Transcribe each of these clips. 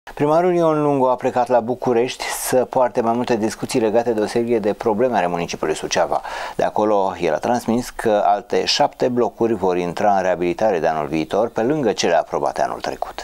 Primarul Ion Lungu a plecat la București să poarte mai multe discuții legate de o serie de probleme ale municipiului Suceava. De acolo, el a transmis că alte 7 blocuri vor intra în reabilitare de anul viitor, pe lângă cele aprobate anul trecut.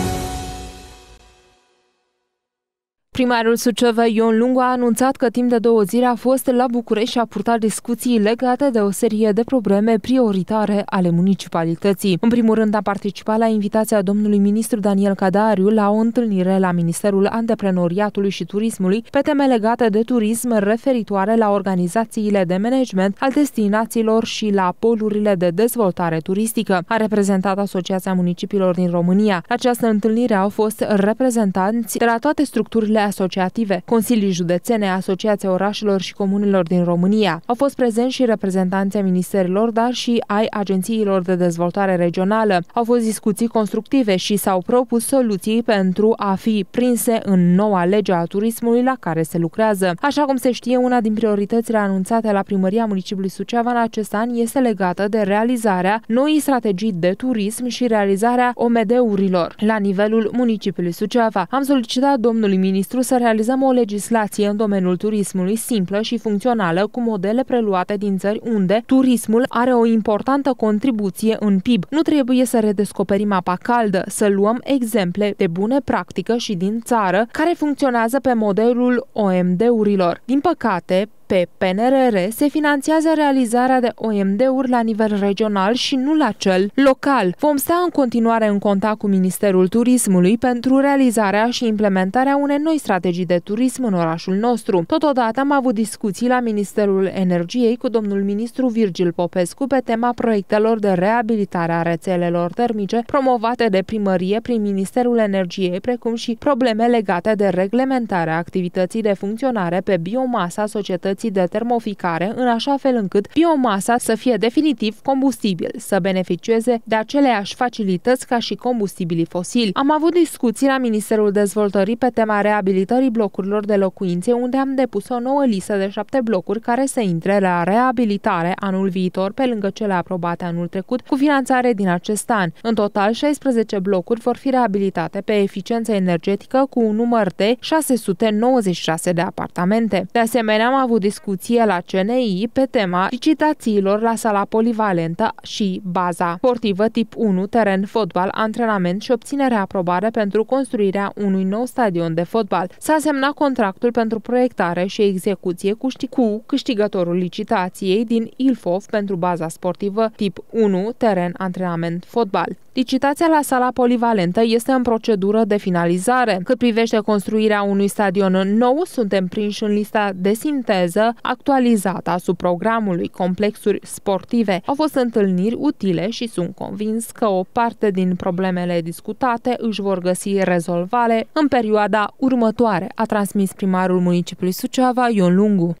Primarul Suceava Ion Lungu a anunțat că timp de 2 zile a fost la București și a purtat discuții legate de o serie de probleme prioritare ale municipalității. În primul rând, a participat la invitația domnului ministru Daniel Cadariu la o întâlnire la Ministerul Antreprenoriatului și Turismului pe teme legate de turism referitoare la organizațiile de management al destinațiilor și la polurile de dezvoltare turistică. A reprezentat Asociația Municipiilor din România. La această întâlnire au fost reprezentanți de la toate structurile asociative, Consilii Județene, Asociația Orașelor și Comunelor din România. Au fost prezenți și reprezentanții ai ministerilor, dar și ai agențiilor de dezvoltare regională. Au fost discuții constructive și s-au propus soluții pentru a fi prinse în noua lege a turismului la care se lucrează. Așa cum se știe, una din prioritățile anunțate la Primăria Municipiului Suceava în acest an este legată de realizarea noii strategii de turism și realizarea OMD-urilor la nivelul municipiului Suceava. Am solicitat domnului ministru să realizăm o legislație în domeniul turismului simplă și funcțională, cu modele preluate din țări unde turismul are o importantă contribuție în PIB. Nu trebuie să redescoperim apa caldă, să luăm exemple de bune practică și din țară care funcționează pe modelul OMD-urilor. Din păcate, pe PNRR se finanțează realizarea de OMD-uri la nivel regional și nu la cel local. Vom sta în continuare în contact cu Ministerul Turismului pentru realizarea și implementarea unei noi strategii de turism în orașul nostru. Totodată am avut discuții la Ministerul Energiei cu domnul ministru Virgil Popescu pe tema proiectelor de reabilitare a rețelelor termice promovate de primărie prin Ministerul Energiei, precum și probleme legate de reglementarea activității de funcționare pe biomasa societății de termoficare, în așa fel încât biomasa să fie definitiv combustibil, să beneficieze de aceleași facilități ca și combustibilii fosili. Am avut discuții la Ministerul Dezvoltării pe tema reabilitării blocurilor de locuințe, unde am depus o nouă listă de 7 blocuri care să intre la reabilitare anul viitor, pe lângă cele aprobate anul trecut, cu finanțare din acest an. În total, 16 blocuri vor fi reabilitate pe eficiență energetică, cu un număr de 696 de apartamente. De asemenea, am avut discuție la CNI pe tema licitațiilor la sala polivalentă și baza sportivă tip 1, teren fotbal, antrenament și obținerea aprobare pentru construirea unui nou stadion de fotbal. S-a semnat contractul pentru proiectare și execuție cu câștigătorul licitației din Ilfov pentru baza sportivă tip 1, teren, antrenament, fotbal. Licitația la sala polivalentă este în procedură de finalizare. Cât privește construirea unui stadion nou, suntem prinși în lista de sinteză actualizată a subprogramului complexuri sportive. Au fost întâlniri utile și sunt convins că o parte din problemele discutate își vor găsi rezolvare în perioada următoare, a transmis primarul municipiului Suceava Ion Lungu.